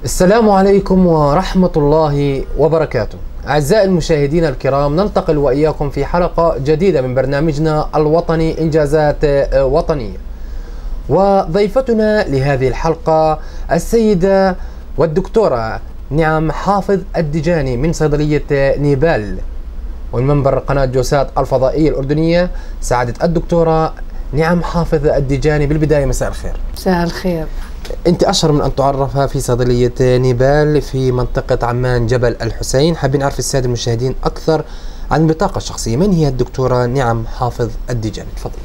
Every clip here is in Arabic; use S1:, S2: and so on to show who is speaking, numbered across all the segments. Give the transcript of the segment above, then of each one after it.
S1: السلام عليكم ورحمة الله وبركاته. أعزائي المشاهدين الكرام، ننتقل وإياكم في حلقة جديدة من برنامجنا الوطني إنجازات وطنية. وضيفتنا لهذه الحلقة السيدة والدكتورة نعم حافظ الدجاني من صيدلية نيبال، ومن منبر قناة جوسات الفضائية الأردنية. سعادة الدكتورة نعم حافظ الدجاني، بالبداية مساء الخير.
S2: مساء الخير.
S1: أنت أشهر من أن تعرف في صيدلية نيبال في منطقة عمان جبل الحسين. حابين نعرف السادة المشاهدين أكثر عن البطاقة الشخصية. من هي الدكتورة نعم حافظ الدجاني؟ تفضل.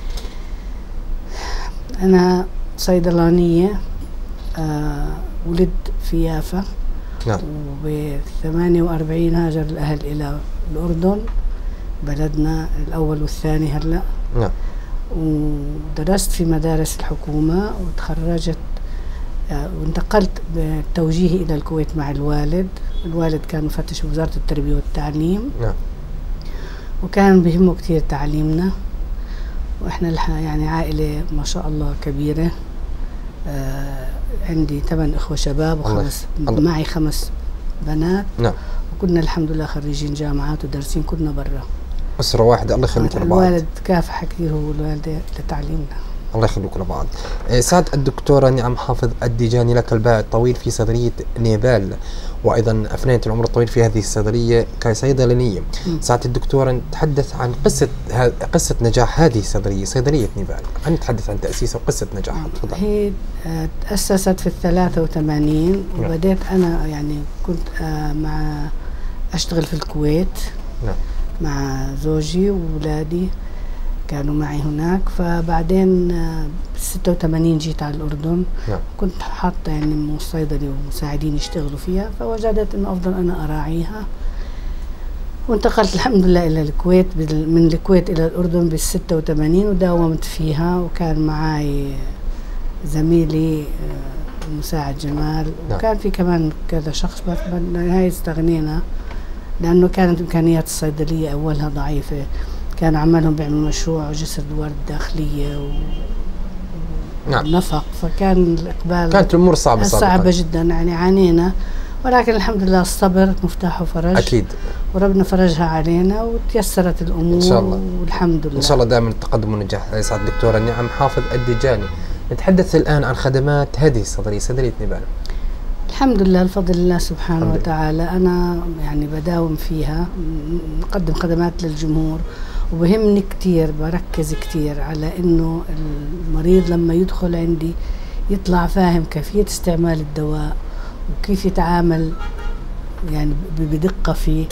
S2: أنا صيدلانية، ولدت في يافا.
S1: نعم.
S2: وب48 هاجر الأهل إلى الأردن، بلدنا الأول والثاني هلأ.
S1: نعم.
S2: ودرست في مدارس الحكومة وتخرجت، وانتقلت بتوجيهي إلى الكويت مع الوالد. الوالد كان مفتش بوزارة التربية والتعليم.
S1: نعم.
S2: وكان بهمه كثير تعليمنا، وإحنا يعني عائلة ما شاء الله كبيرة. عندي 8 إخوة شباب معي 5 بنات.
S1: نعم.
S2: وكنا الحمد لله خريجين جامعات ودارسين كلنا برا.
S1: أسرة واحدة، الله يخليكم لبعض.
S2: الوالد كافح كثير هو والوالدة لتعليمنا.
S1: الله يخليكم لبعض. سعادة الدكتورة نعم حافظ الدجاني، لك الباع الطويل في صيدلية نيبال، وأيضا أفنيت العمر الطويل في هذه الصيدلية كصيدلانية. سعادة الدكتورة نتحدث عن قصة نجاح هذه الصيدلية، صيدلية نيبال. نتحدث عن تأسيسها وقصة نجاحها. تفضل.
S2: هي تأسست في 83، وبدأت أنا يعني كنت أشتغل في الكويت.
S1: نعم. مع
S2: زوجي وولادي كانوا معي هناك. فبعدين ب86 جيت على الأردن.
S1: نعم.
S2: كنت حاطة يعني صيدلي ومساعدين يشتغلوا فيها، فوجدت إنه أفضل أنا أراعيها، وانتقلت الحمد لله إلى الكويت. من الكويت إلى الأردن بال86 وداومت فيها، وكان معي زميلي المساعد جمال.
S1: نعم.
S2: وكان في كمان كذا شخص، بس بالنهاية استغنينا لأنه كانت إمكانيات الصيدلية أولها ضعيفة. كان عمالهم بيعملوا مشروع جسر الدوار الداخلية
S1: نعم.
S2: ونفق، فكان الإقبال
S1: كانت الأمور
S2: صعبة جدا، يعني عانينا، ولكن الحمد لله الصبر مفتاح وفرج.
S1: أكيد.
S2: وربنا فرجها علينا وتيسرت الأمور إن شاء الله، والحمد لله.
S1: إن شاء الله دائما التقدم والنجاح. سعادة الدكتورة نعم حافظ الدجاني، نتحدث الآن عن خدمات هذه الصيدلية، صيدلية نيبال.
S2: الحمد لله، الفضل لله سبحانه وتعالى. أنا يعني بداوم فيها، نقدم خدمات للجمهور، وبهمني كتير، بركز كتير على إنه المريض لما يدخل عندي يطلع فاهم كيفية استعمال الدواء وكيف يتعامل يعني بدقة فيه،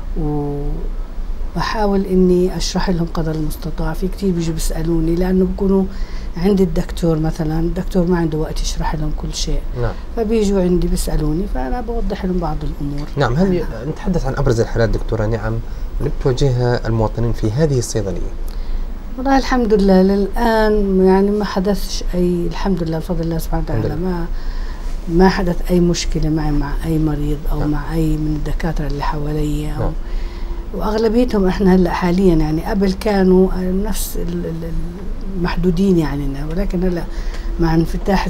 S2: وبحاول إني أشرح لهم قدر المستطاع. في كتير بيجوا بيسألوني، لأنه بيكونوا عند الدكتور مثلا، الدكتور ما عنده وقت يشرح لهم كل شيء.
S1: نعم.
S2: فبيجوا عندي بيسألوني، فأنا بوضح لهم بعض الأمور.
S1: نعم. هل نتحدث عن أبرز الحالات دكتورة نعم اللي بتواجهها المواطنين في هذه الصيدلية؟
S2: والله الحمد لله للآن يعني ما حدثش أي، الحمد لله بفضل الله سبحانه وتعالى، ما حدث أي مشكلة معي مع أي مريض أو
S1: نعم.
S2: مع أي من الدكاترة اللي حوالي.
S1: نعم.
S2: وأغلبيتهم إحنا هلأ حاليا، يعني قبل كانوا نفس المحدودين يعني، ولكن هلأ مع انفتاح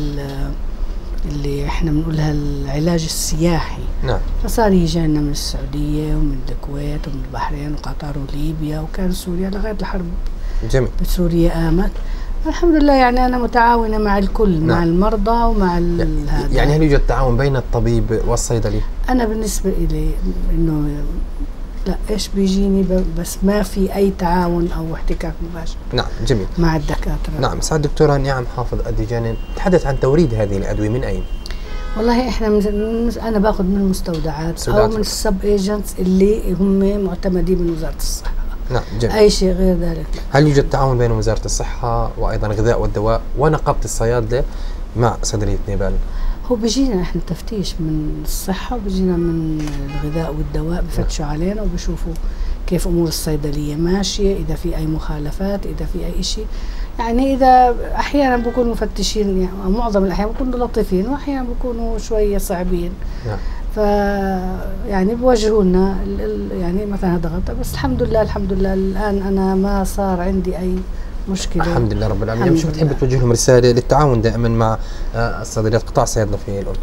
S2: اللي احنا بنقولها العلاج السياحي.
S1: نعم.
S2: فصار يجي لنا من السعودية ومن الكويت ومن البحرين وقطر وليبيا، وكان سوريا لغاية الحرب.
S1: جميل.
S2: بسوريا قامت. الحمد لله يعني أنا متعاونة مع الكل. نعم. مع المرضى ومع هذا.
S1: يعني هل يوجد تعاون بين الطبيب والصيدلي؟
S2: أنا بالنسبة إلي إنه لا، إيش بيجيني بس ما في أي تعاون أو احتكاك مباشر.
S1: نعم. جميل.
S2: مع الدكاترة.
S1: نعم. سعادة الدكتورة نعم حافظ الدجاني، نتحدث عن توريد هذه الأدوية من أين؟
S2: والله إحنا أنا باخذ من المستودعات أو من السب ايجنتس اللي هم معتمدين من وزارة الصحة.
S1: نعم. جميل.
S2: أي شيء غير ذلك.
S1: هل يوجد تعاون بين وزارة الصحة وأيضا الغذاء والدواء ونقابة الصيادلة مع صيدلية نيبال؟
S2: هو بيجينا احنا تفتيش من الصحة، وبيجينا من الغذاء والدواء، بفتشوا علينا وبيشوفوا كيف أمور الصيدلية ماشية، إذا في أي مخالفات، إذا في أي شيء. يعني إذا أحيانا بيكونوا مفتشين، يعني معظم الأحيان بيكونوا لطيفين، وأحيانا بيكونوا شوية صعبين.
S1: نعم.
S2: يعني بوجهوا لنا يعني مثلا هذا غلط، بس الحمد لله الحمد لله الآن أنا ما صار عندي أي مشكلة
S1: الحمد لله رب العالمين. شو بتحب توجه لهم رسالة للتعاون دائما مع الصيدليات قطاع الصيادلة في الأردن؟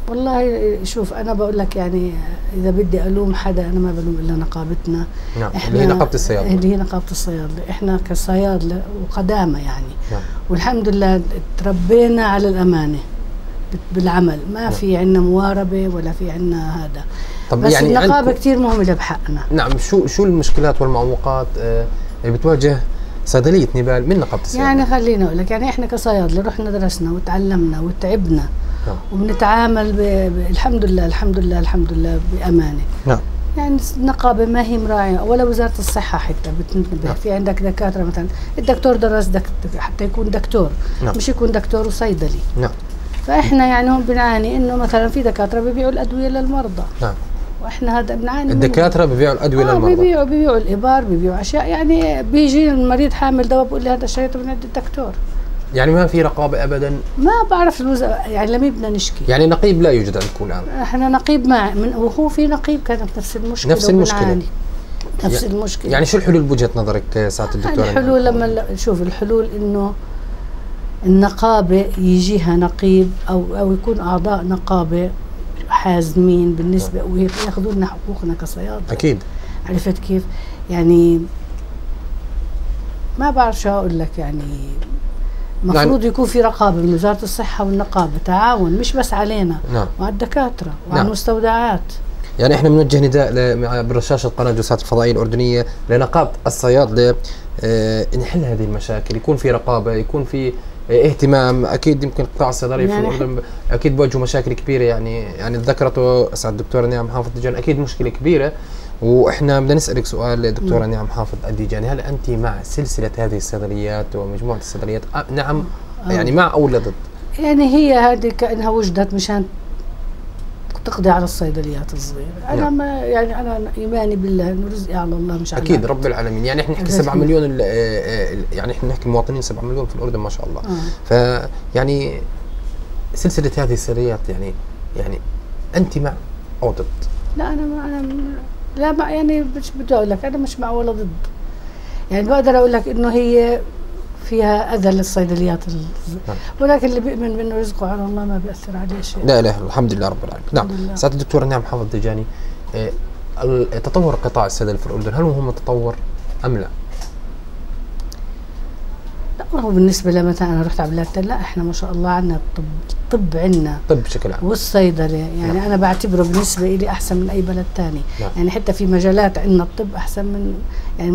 S2: والله شوف انا بقول لك يعني اذا بدي الوم حدا انا ما بلوم الا نقابتنا.
S1: نعم. اللي هي نقابه الصيادله.
S2: اللي هي نقابه الصيادله، احنا كصيادله وقدامى يعني.
S1: نعم.
S2: والحمد لله تربينا على الامانه بالعمل، ما
S1: نعم.
S2: في عندنا مواربه ولا في عندنا هذا.
S1: طب
S2: بس
S1: يعني
S2: النقابه كثير مهمله بحقنا.
S1: نعم. شو المشكلات والمعوقات اللي بتواجه صيدليه نيبال من نقابه الصيادله؟
S2: يعني خليني اقول لك، يعني احنا كصيادله رحنا درسنا وتعلمنا وتعبنا.
S1: نعم.
S2: وبنتعامل الحمد لله الحمد لله الحمد لله بامانه.
S1: نعم.
S2: يعني النقابه ما هي مراعيه ولا وزاره الصحه حتى بتنتبه. نعم. في عندك دكاتره مثلا الدكتور درس حتى يكون دكتور. نعم. مش يكون دكتور وصيدلي.
S1: نعم.
S2: فاحنا يعني هون بنعاني انه مثلا في دكاتره بيبيعوا الادويه للمرضى.
S1: نعم.
S2: واحنا هذا بنعاني.
S1: الدكاتره ببيعوا الادويه للمرضى.
S2: بيبيعوا الابار، بيبيعوا اشياء، يعني بيجي المريض حامل دواء بقول لي هذا شريته من عند الدكتور.
S1: يعني ما في رقابه ابدا؟
S2: ما بعرف يعني لما بدنا نشكي.
S1: يعني نقيب لا يوجد عندكم الان؟
S2: احنا نقيب وهو في نقيب كانت نفس المشكله.
S1: نفس المشكله.
S2: نفس المشكله.
S1: يعني شو الحلول بوجهه نظرك سعاده الدكتوره؟
S2: الحلول لما شوف الحلول انه النقابه يجيها نقيب او يكون اعضاء نقابه حازمين بالنسبه وهيك ياخذوا لنا حقوقنا كصيادله.
S1: اكيد.
S2: عرفت كيف؟ يعني ما بعرف شو اقول لك، يعني المفروض يكون في رقابه من وزاره الصحه والنقابه، تعاون مش بس علينا. نعم. مع الدكاتره وعلى المستودعات.
S1: يعني احنا بنوجه نداء برشاشه قناه جوسات الفضائيه الاردنيه لنقابه الصيادله نحل هذه المشاكل، يكون في رقابه، يكون في اهتمام. اكيد يمكن القطاع الصيدلي يعني في الاردن اكيد بواجهوا مشاكل كبيره، يعني ذكرته سعد الدكتوره نعم حافظ الديجاني، اكيد مشكله كبيره. واحنا بدنا نسالك سؤال دكتوره نعم حافظ الديجاني، هل انت مع سلسله هذه الصيدليات ومجموعه الصيدليات؟ نعم. يعني مع او لا ضد؟
S2: يعني هي هذه كانها وجدت مشان تقضي على الصيدليات الصغيره. انا نعم. ما يعني انا ايماني بالله انه رزقي على الله مش على
S1: اكيد رب العالمين. يعني احنا نحكي 7 مليون، يعني احنا نحكي مواطنين 7 مليون في الاردن ما شاء الله. فيعني سلسله هذه الصيدليات يعني انت مع او ضد؟
S2: لا انا لا ما يعني مش بدي اقول لك انا مش مع ولا ضد. يعني بقدر اقول لك انه هي فيها اذى للصيدليات ولكن اللي بيؤمن بانه رزقه على الله ما بياثر عليه شيء.
S1: لا لا الحمد لله رب العالمين. نعم. سعاده الدكتوره نعم حافظ الديجاني، تطور قطاع الصيدله في الاردن هل هو تطور ام لا؟
S2: لا هو بالنسبه لمثلا انا رحت على بلاد لا احنا ما شاء الله عندنا الطب عندنا
S1: طب بشكل عام
S2: والصيدله يعني. نعم. انا بعتبره بالنسبه لي احسن من اي بلد ثاني. نعم. يعني حتى في مجالات عندنا الطب احسن من يعني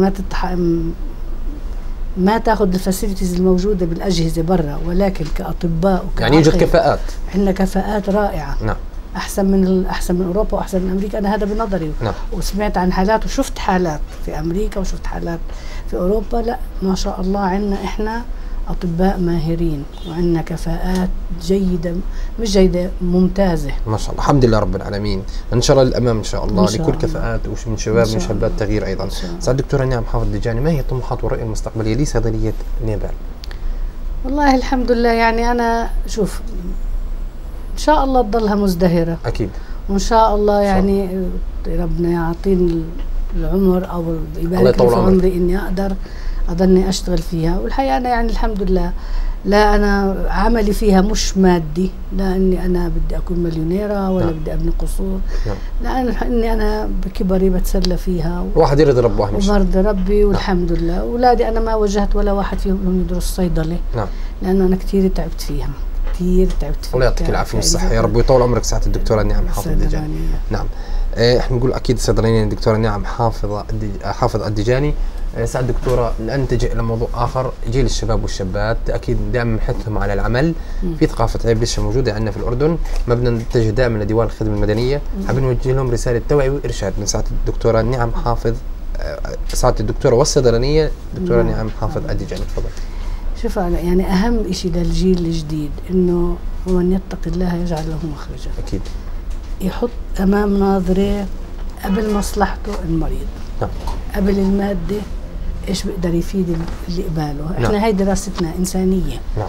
S2: ما تاخذ الفاسيلتيز الموجوده بالاجهزه برا، ولكن كاطباء
S1: يعني يوجد كفاءات.
S2: عندنا كفاءات رائعه.
S1: نعم.
S2: احسن من اوروبا واحسن من امريكا، انا هذا بنظري.
S1: نعم.
S2: وسمعت عن حالات وشفت حالات في امريكا وشفت حالات في اوروبا. لا ما شاء الله عندنا احنا اطباء ماهرين وعندنا كفاءات جيده، مش جيده ممتازه
S1: ما شاء الله. الحمد لله رب العالمين. ان شاء الله للامام ان شاء الله لكل كفاءات ومن شباب من شابات تغيير ايضا. سعد الدكتوره نعم حافظ الديجاني، ما هي الطموحات والرؤيه المستقبليه لصيدليه نيبال؟
S2: والله الحمد لله يعني انا شوف ان شاء الله تضلها مزدهره
S1: اكيد،
S2: وان شاء الله يعني ربنا يعطيني العمر او يبارك لي في عمري اني اقدر اضلني اشتغل فيها. والحقيقه انا يعني الحمد لله لا انا عملي فيها مش مادي، لا اني انا بدي اكون مليونيره ولا نعم. بدي ابني قصور. نعم. لا اني انا بكبري بتسلى فيها
S1: واحد يرضي ربه واحد مش
S2: وبرضي ربي. والحمد نعم. لله اولادي انا ما وجهت ولا واحد فيهم انهم يدرس صيدله. نعم. لانه انا كثير تعبت فيها، كثير تعبت فيها.
S1: الله يعطيك العافيه والصحه يا رب ويطول عمرك سعاده الدكتوره نعم حافظ الديجاني. نعم. احنا نقول اكيد الصيدلانيه الدكتوره نعم حافظ الديجاني. سعد الدكتوره ننتقل الى موضوع اخر، جيل الشباب والشابات اكيد دائما نحثهم على العمل. في ثقافه عيب لسه موجوده عندنا في الاردن، ما بدنا نتجه دائما لديوان الخدمه المدنيه، حابين نوجه لهم رساله توعيه وارشاد من سعاده الدكتوره نعم حافظ، سعاده الدكتوره والصيدلانيه الدكتوره نعم حافظ الديجاني. تفضل.
S2: شوف يعني اهم شيء للجيل الجديد انه ومن يتق الله يجعل له مخرجا.
S1: اكيد.
S2: يحط امام ناظره قبل مصلحته المريض. نعم. قبل الماده ايش بيقدر يفيد اللي قباله. احنا نعم. هاي دراستنا انسانيه. نعم.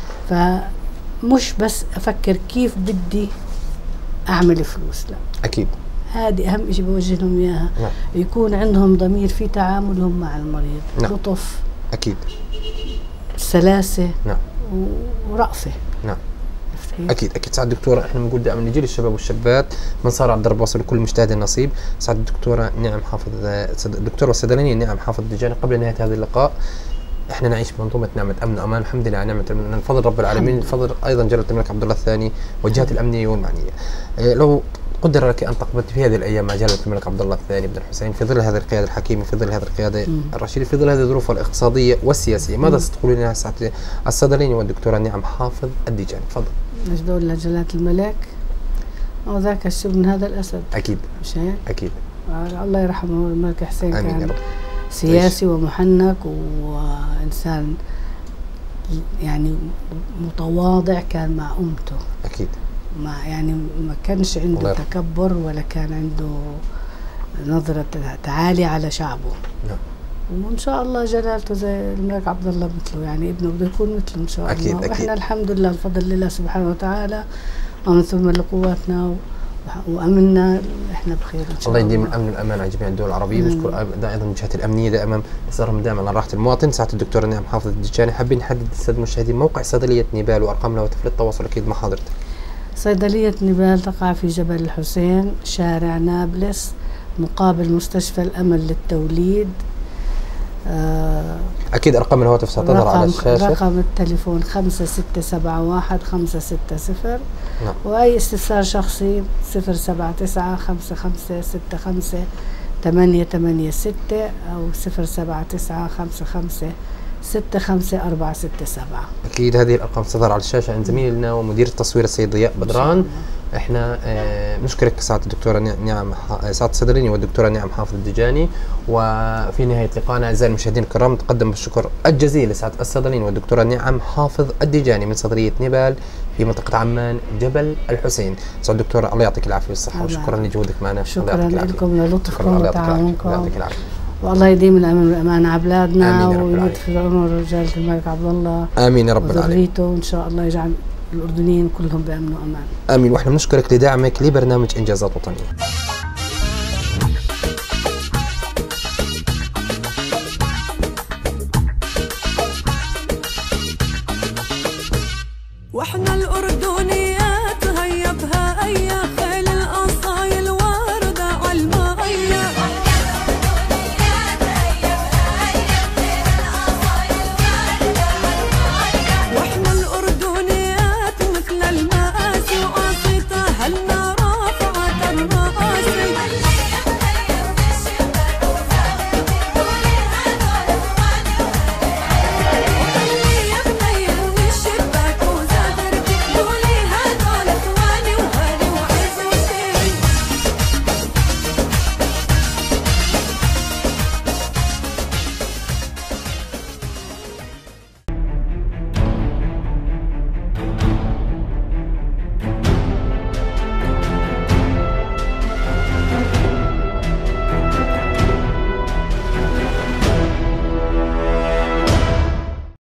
S2: فمش بس افكر كيف بدي اعمل فلوس، لا
S1: اكيد
S2: هذه اهم شيء بوجه لهم اياها. نعم. يكون عندهم ضمير في تعاملهم مع المريض. نعم. لطف اكيد، سلاسه. نعم. ورأفه.
S1: نعم. اكيد سعد الدكتوره، احنا بنقول دائما لجيل الشباب والشابات من صار على الدرب وصل لكل مجتهد نصيب. سعد الدكتوره نعم حافظ، الدكتوره الصيدلانيه نعم حافظ الدجاني، قبل نهايه هذا اللقاء احنا نعيش بمنظومه نعمه امن وامان الحمد لله على نعمه من فضل رب العالمين، فضل ايضا جلاله الملك عبد الله الثاني والجهات الامنيه والمعنيه. لو قدر لك ان تقبض في هذه الايام مع جلاله الملك عبد الله الثاني بن الحسين في ظل هذه القياده الحكيمه، في ظل هذه القياده الرشيده، في ظل هذه الظروف الاقتصاديه والسياسيه، ماذا ستقولين لها سعاده الصيدلانيه والدكتوره نعم حافظ الدجاني؟ تفضل.
S2: مش دول لجلاله الملك وذاك الشب من هذا الاسد.
S1: اكيد
S2: مش هيك؟
S1: اكيد.
S2: الله يرحمه الملك حسين،
S1: آمين
S2: كان سياسي ومحنك وإنسان يعني متواضع، كان مع أمته.
S1: أكيد.
S2: ما كانش عنده تكبر ولا كان عنده نظرة تعالي على شعبه.
S1: نعم.
S2: وإن شاء الله جلالته زي الملك عبد الله مثله، يعني ابنه بده يكون مثله إن شاء
S1: أكيد.
S2: الله. وإحنا الحمد لله بفضل الله سبحانه وتعالى ومن ثم لقواتنا وامننا احنا بخير ان شاء الله.
S1: الله يديم الامن والامان على جميع الدول العربيه. بشكر ايضا الجهات الامنيه دائما اصرارهم دائما على راحه المواطن. سعاده الدكتوره نعم حافظ الدجاني، حابين نحدد الساده المشاهدين موقع صيدليه نيبال وارقام لواتف التواصل اكيد مع حضرتك.
S2: صيدليه نيبال تقع في جبل الحسين، شارع نابلس، مقابل مستشفى الامل للتوليد.
S1: اكيد ارقام الهواتف ستظهر على الشاشه.
S2: رقم التليفون 5671 560.
S1: نعم.
S2: واي استفسار شخصي 079 55 65 886 او 079 55 65 467.
S1: اكيد هذه الارقام ستظهر على الشاشه عند زميلنا ومدير التصوير السيد ضياء بدران. احنا نشكرك سعاده الدكتوره نعم سعاده الصيدلانيه والدكتوره نعم حافظ الدجاني. وفي نهايه لقائنا اعزائي المشاهدين الكرام نتقدم بالشكر الجزيل لسعاده الصيدلانيه والدكتوره نعم حافظ الدجاني من صيدليه نيبال في منطقه عمان جبل الحسين. سعاده الدكتوره الله يعطيك العافيه والصحه وشكرا لجهودك معنا.
S2: شكرا لكم للطفكم وتعاونكم.
S1: الله يعطيك العافيه.
S2: والله يديم الامن والامان على بلادنا ويمد في عمر رجاله الملك عبد الله.
S1: امين يا رب العالمين.
S2: وذريته وان شاء الله يجعل الاردنيين كلهم بامن وامان.
S1: امين. واحنا بنشكرك لدعمك لبرنامج انجازات وطنيه.